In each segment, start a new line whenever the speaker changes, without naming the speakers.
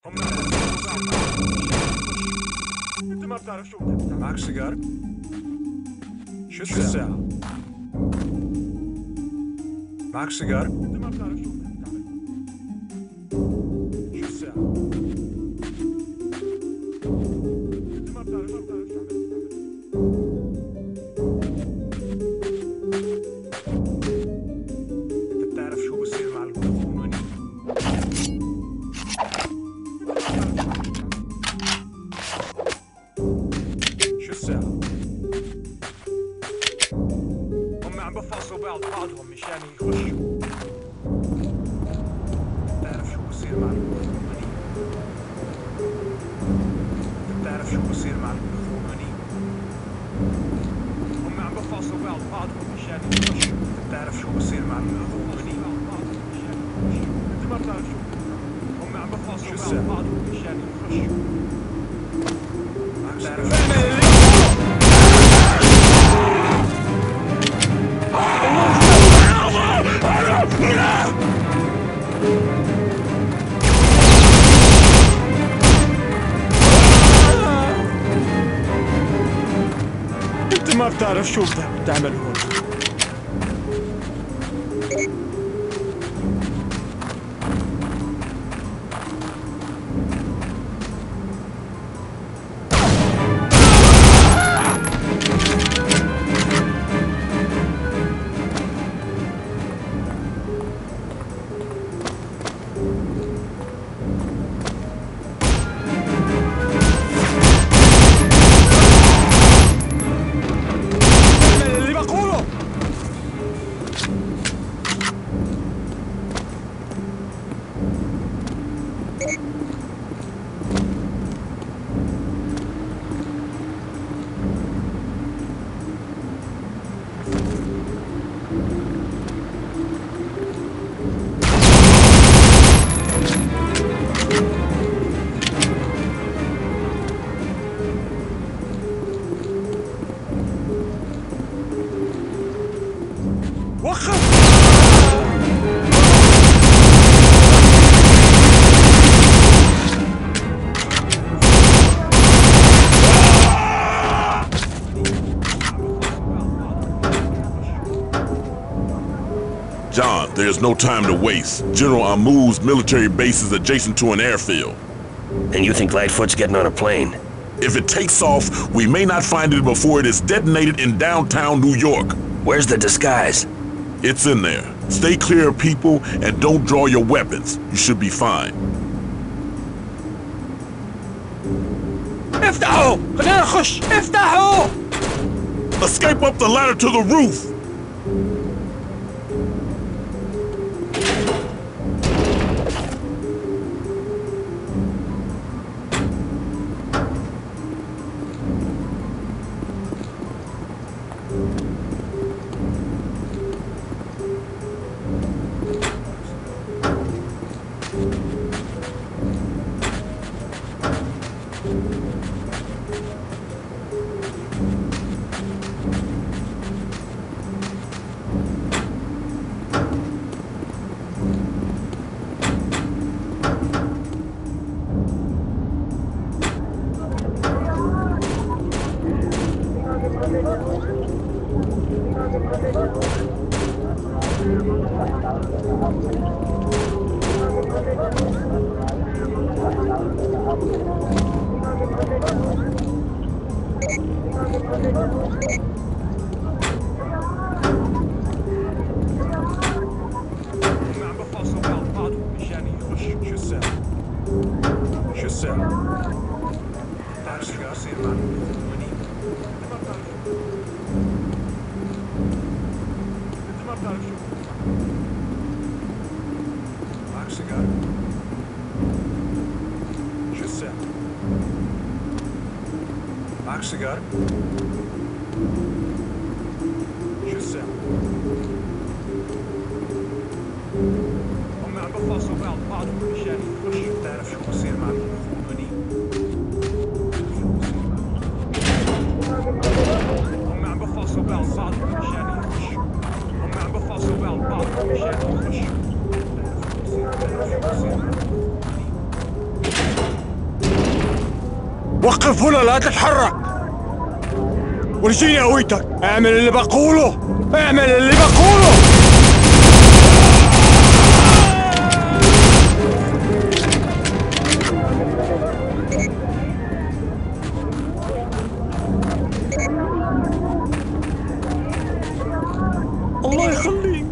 انت ما بتعرف شو بتعمل. معك سيجار؟ شو الساعة؟ معك سيجار؟ انت ما بتعرف شو بتعمل. شو الساعة؟ انت ما بتعرف شو تعمل. انت بتعرف شو بصير مع القانوني؟ شو الساعة؟ هم عم بفحصوا بعضهم مشان يخشوا. بتعرف شو بصير مع القانوني؟ انت بتعرف شو بصير مع القانوني؟ هم عم بفحصوا بعضهم مشان يخشوا. انت بتعرف شو بصير مع القانوني؟ انت ما بتعرف شو. هم عم بفحصوا بعضهم مشان يخشوا. بتعرف انت ما بتعرف شو بتعمل هون.
John, there's no time to waste. General Amu's military base is adjacent to an airfield.
And you think Lightfoot's getting on a plane?
If it takes off, we may not find it before it is detonated in downtown New York.
Where's the disguise?
It's in there. Stay clear of people and don't draw your weapons. You should be fine.
افتحوا! خلينا نخش! افتحوا!
Escape up the ladder to the roof!
معك سيجار؟ شو الساعة؟ هم عم بفحصوا بعضهم مشان يخشوا. بتعرف شو بصير مع القانوني؟ هم عم بفحصوا بعضهم مشان يخشوا. هم عم بفحصوا بعضهم مشان يخشوا. بتعرف شو بصير مع القانوني؟ وقف هنا لا تتحرك. ورجيني قويتك. اعمل اللي بقوله. اعمل اللي بقوله. الله يخليك.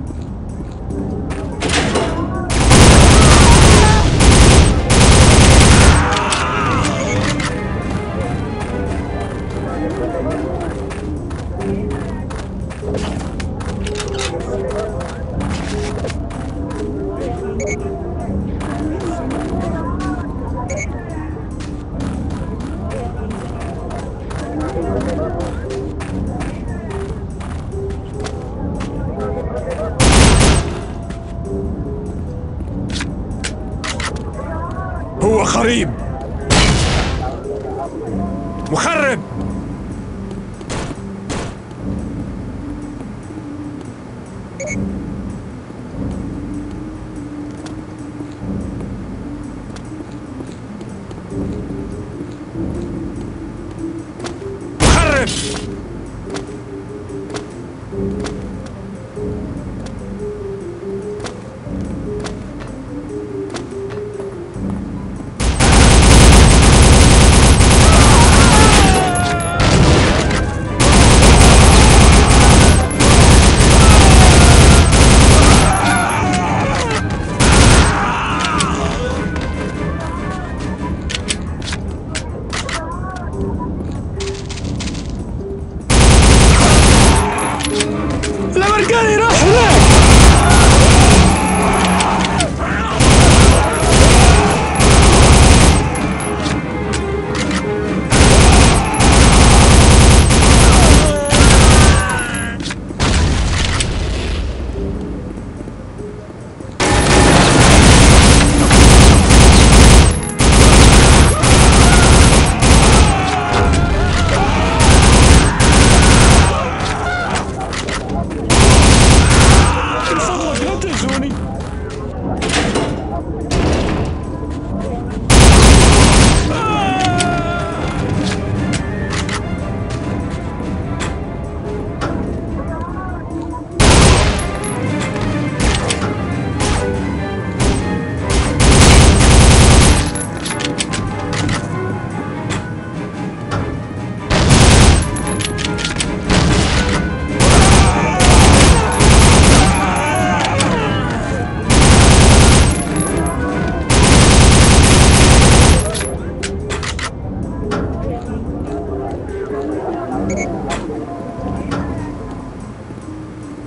هو خريب مخرب. مخرب. الامريكاني راح هناك.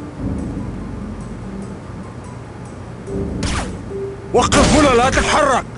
وقف هنا لا تتحرك.